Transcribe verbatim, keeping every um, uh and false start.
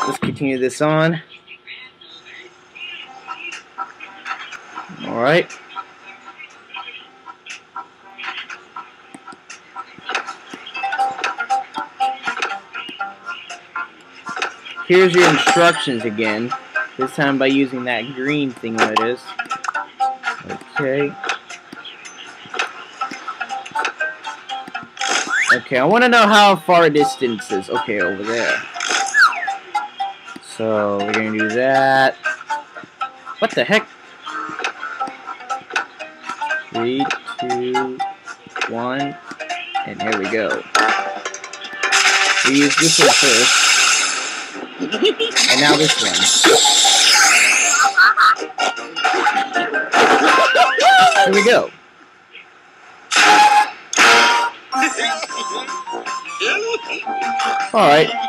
let's continue this on. Alright. Here's your instructions again. This time by using that green thing that it is. Okay. Okay, I want to know how far distance is. Okay, over there. So, we're going to do that. What the heck? Three, two, one, and here we go. We use this one first. And now this one. Here we go. Alright.